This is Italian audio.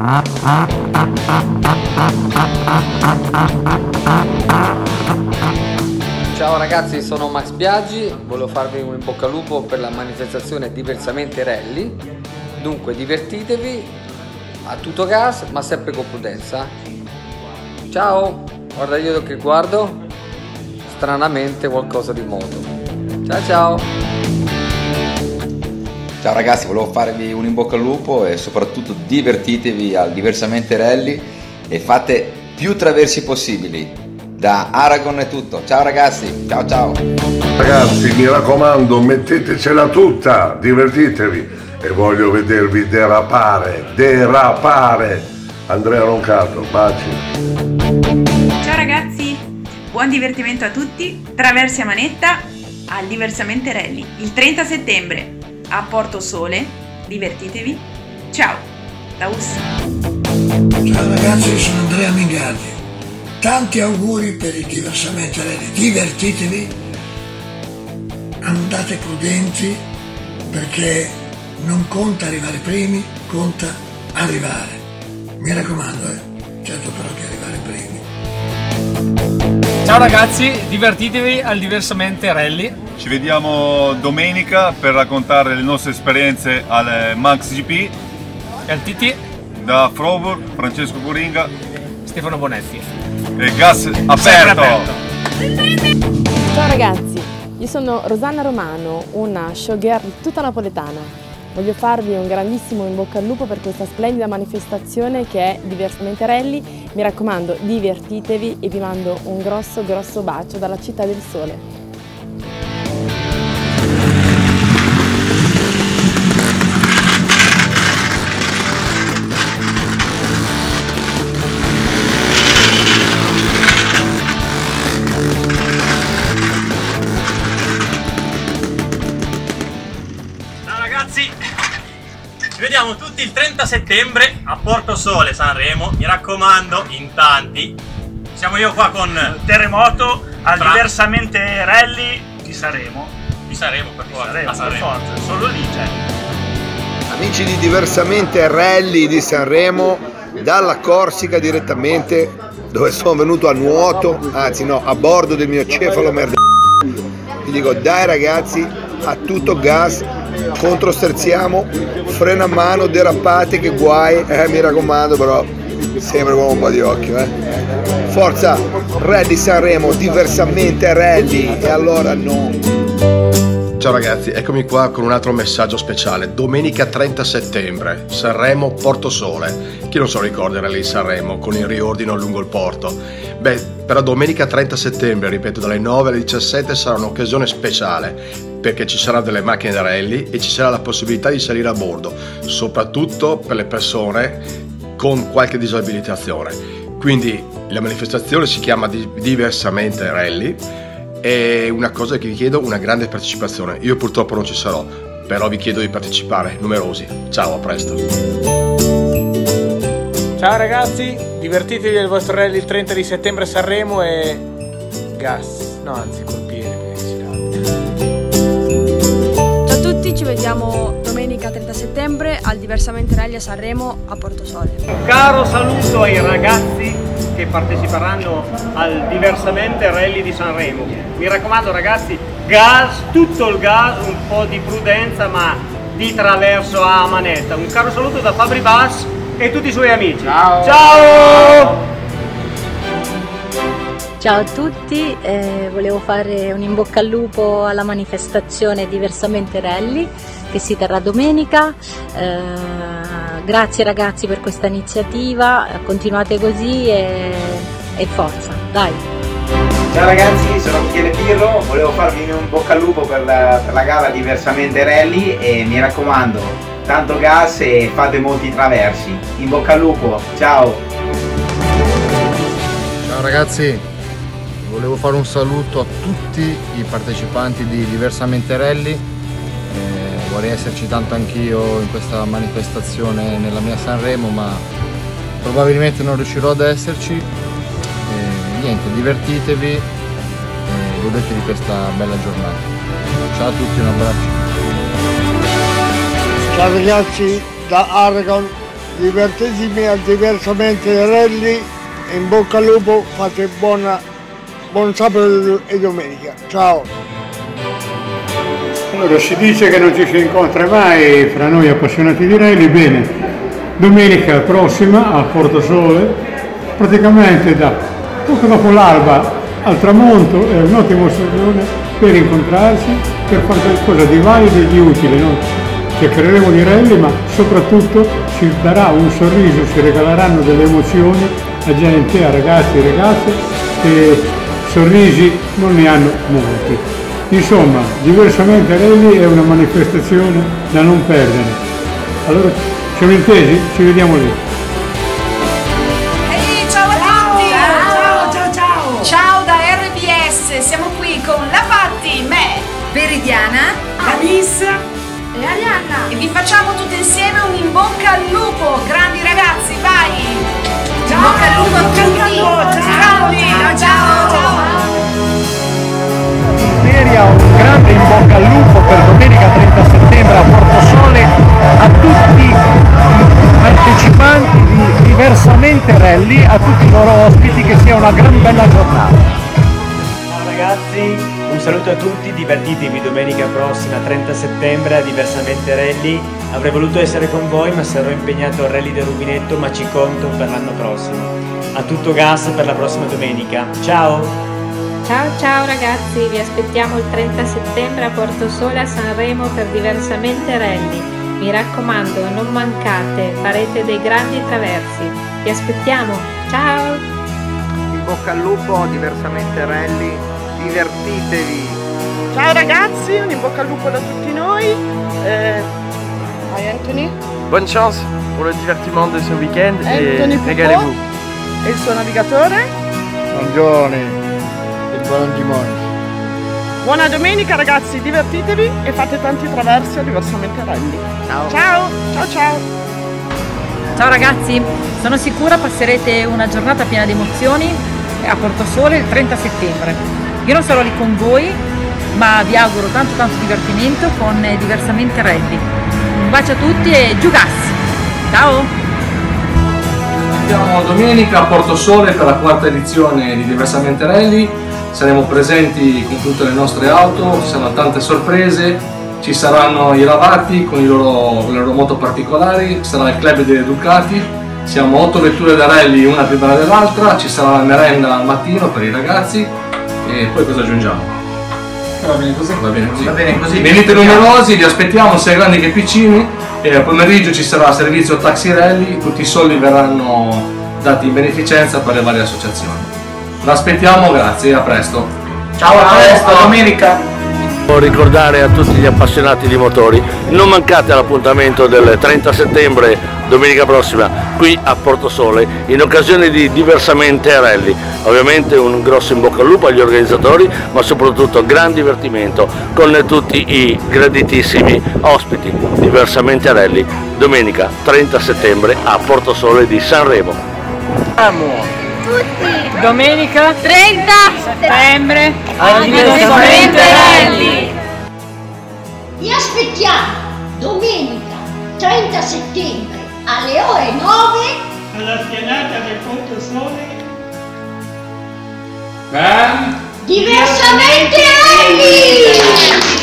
Ciao ragazzi, sono Max Biaggi, volevo farvi un in bocca al lupo per la manifestazione Diversamente Rally. Dunque divertitevi a tutto gas, ma sempre con prudenza. Ciao, guarda io che guardo, stranamente qualcosa di moto. Ciao ciao. Ciao ragazzi, volevo farvi un in bocca al lupo e soprattutto divertitevi al Diversamente Rally e fate più traversi possibili. Da Aragon è tutto, ciao ragazzi, ciao ciao. Ragazzi, mi raccomando, mettetecela tutta, divertitevi e voglio vedervi derapare. Andrea Roncato, baci. Ciao ragazzi, buon divertimento a tutti, traversi a manetta al Diversamente Rally il 30 settembre a Porto Sole, divertitevi, ciao, da Ussa. Ciao ragazzi, sono Andrea Mingardi. Tanti auguri per il Diversamente Rally, divertitevi, andate prudenti perché non conta arrivare primi, conta arrivare. Mi raccomando, certo però che arrivare primi. Ciao ragazzi, divertitevi al Diversamente Rally. Ci vediamo domenica per raccontare le nostre esperienze al Max GP E al TT da Froburg, Francesco Coringa, Stefano Bonetti. E gas aperto! Ciao ragazzi, io sono Rosanna Romano, una showgirl tutta napoletana. Voglio farvi un grandissimo in bocca al lupo per questa splendida manifestazione che è Diversamente Rally. Mi raccomando, divertitevi e vi mando un grosso bacio dalla Città del Sole. Ci vediamo tutti il 30 settembre a Porto Sole, Sanremo, mi raccomando, in tanti. Siamo io qua con Terremoto al Diversamente Rally di Sanremo. Di Sanremo, per forza. Per forza, solo lì c'è. Amici di Diversamente Rally di Sanremo, dalla Corsica direttamente, dove sono venuto a nuoto, anzi no, a bordo del mio cefalo merda. Vi dico dai ragazzi, a tutto gas, controsterziamo, freno a mano, derapate, che guai, mi raccomando, però sempre con un po' di occhio, Forza, Rally Sanremo, Diversamente Rally, e allora no. Ciao ragazzi, eccomi qua con un altro messaggio speciale. Domenica 30 settembre, Sanremo Porto Sole. Chi non se lo ricorda Rally Sanremo con il riordino lungo il porto? Beh, però domenica 30 settembre, ripeto, dalle 9 alle 17 sarà un'occasione speciale, perché ci saranno delle macchine da rally e ci sarà la possibilità di salire a bordo, soprattutto per le persone con qualche disabilitazione. Quindi la manifestazione si chiama Diversamente Rally. È una cosa che vi chiedo, una grande partecipazione. Io purtroppo non ci sarò, però vi chiedo di partecipare, numerosi. Ciao, a presto. Ciao ragazzi, divertitevi al vostro rally il 30 di settembre a Sanremo e gas, no anzi col piede. Ciao a tutti, ci vediamo domenica 30 settembre al Diversamente Rally a Sanremo a Porto Sole. Un caro saluto ai ragazzi che parteciperanno al Diversamente Rally di Sanremo. Mi raccomando ragazzi, gas, tutto il gas, un po' di prudenza ma di traverso a manetta. Un caro saluto da Fabri Bass e tutti i suoi amici. Ciao! Ciao! Ciao a tutti, volevo fare un in bocca al lupo alla manifestazione Diversamente Rally che si terrà domenica. Grazie ragazzi per questa iniziativa, continuate così e forza, dai! Ciao ragazzi, sono Michele Pirro, volevo farvi un bocca al lupo per la gara Diversamente Rally e mi raccomando, tanto gas e fate molti traversi. In bocca al lupo, ciao! Ciao ragazzi, volevo fare un saluto a tutti i partecipanti di Diversamente Rally. Vorrei esserci tanto anch'io in questa manifestazione nella mia Sanremo, ma probabilmente non riuscirò ad esserci. Niente, divertitevi e godetevi questa bella giornata. Ciao a tutti, un abbraccio. Ciao ragazzi, da Aragon divertitevi al Diversamente Rally e in bocca al lupo, fate buon sabato e domenica. Ciao! Allora, si dice che non ci si incontra mai fra noi appassionati di rally. Bene, domenica prossima a Portosole, praticamente da poco dopo l'alba al tramonto, è un'ottima occasione per incontrarsi, per fare qualcosa di valido e di utile. Noi chiacchiereremo di rally, ma soprattutto si darà un sorriso, si regaleranno delle emozioni a gente, a ragazzi e ragazze che sorrisi non ne hanno molti. Insomma, Diversamente Rally è una manifestazione da non perdere. Allora, siamo intesi? Ci vediamo lì. Ehi, ciao a tutti! Ciao da RBS, siamo qui con la Patti, me, Veridiana, Alice e Arianna. E vi facciamo tutti insieme un in bocca al lupo, grandi ragazzi, vai! In bocca al lupo a tutti! Ciao! Un grande in bocca al lupo per domenica 30 settembre a Portosole a tutti i partecipanti di Diversamente Rally, a tutti i loro ospiti, che sia una gran bella giornata. Ciao ragazzi, un saluto a tutti, divertitevi domenica prossima 30 settembre a Diversamente Rally. Avrei voluto essere con voi ma sarò impegnato al Rally del Rubinetto, ma ci conto per l'anno prossimo. A tutto gas per la prossima domenica, ciao! Ciao ragazzi, vi aspettiamo il 30 settembre a Portosole a Sanremo per Diversamente Rally. Mi raccomando, non mancate, farete dei grandi traversi. Vi aspettiamo, ciao! In bocca al lupo, Diversamente Rally, divertitevi! Ciao ragazzi, un in bocca al lupo da tutti noi. Hi Anthony. Bonne chance pour le divertiment de ce week-end Anthony et régalez-vous. E il suo navigatore? Buongiorno. Buona domenica ragazzi, divertitevi e fate tanti traversi a Diversamente Rally. Ciao! Ciao ragazzi, sono sicura passerete una giornata piena di emozioni a Portosole il 30 settembre. Io non sarò lì con voi, ma vi auguro tanto divertimento con Diversamente Rally. Un bacio a tutti e giù gas! Ciao! Siamo domenica a Portosole per la quarta edizione di Diversamente Rally. Saremo presenti con tutte le nostre auto, ci saranno tante sorprese, ci saranno i ravati con le loro moto particolari, ci sarà il club delle Ducati, siamo 8 vetture da rally una prima dell'altra, ci sarà la merenda al mattino per i ragazzi e poi cosa aggiungiamo? Va bene così? Va bene così. Venite numerosi, vi aspettiamo sia grandi che piccini e al pomeriggio ci sarà servizio taxi rally, tutti i soldi verranno dati in beneficenza per le varie associazioni. L'aspettiamo, grazie, a presto. Ciao, a presto, a domenica. Voglio ricordare a tutti gli appassionati di motori, non mancate all'appuntamento del 30 settembre, domenica prossima, qui a Portosole, in occasione di Diversamente Rally. Ovviamente un grosso in bocca al lupo agli organizzatori, ma soprattutto gran divertimento con tutti i graditissimi ospiti. Diversamente Rally, domenica 30 settembre a Portosole di Sanremo. Domenica 30 settembre al Diversamente Rally. Vi aspettiamo domenica 30 settembre alle ore 9 alla spianata del Portosole. Diversamente Rally!